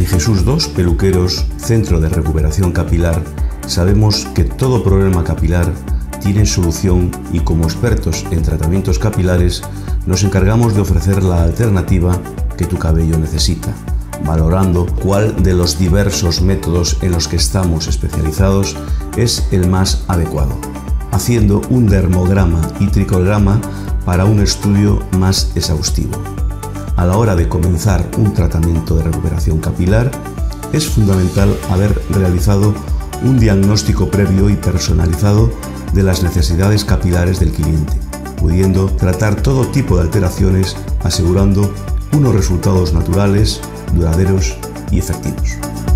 En Jesús 2 Peluqueros, Centro de Recuperación Capilar, sabemos que todo problema capilar tiene solución y como expertos en tratamientos capilares nos encargamos de ofrecer la alternativa que tu cabello necesita, valorando cuál de los diversos métodos en los que estamos especializados es el más adecuado, haciendo un dermograma y tricograma para un estudio más exhaustivo. A la hora de comenzar un tratamiento de recuperación capilar, es fundamental haber realizado un diagnóstico previo y personalizado de las necesidades capilares del cliente, pudiendo tratar todo tipo de alteraciones, asegurando unos resultados naturales, duraderos y efectivos.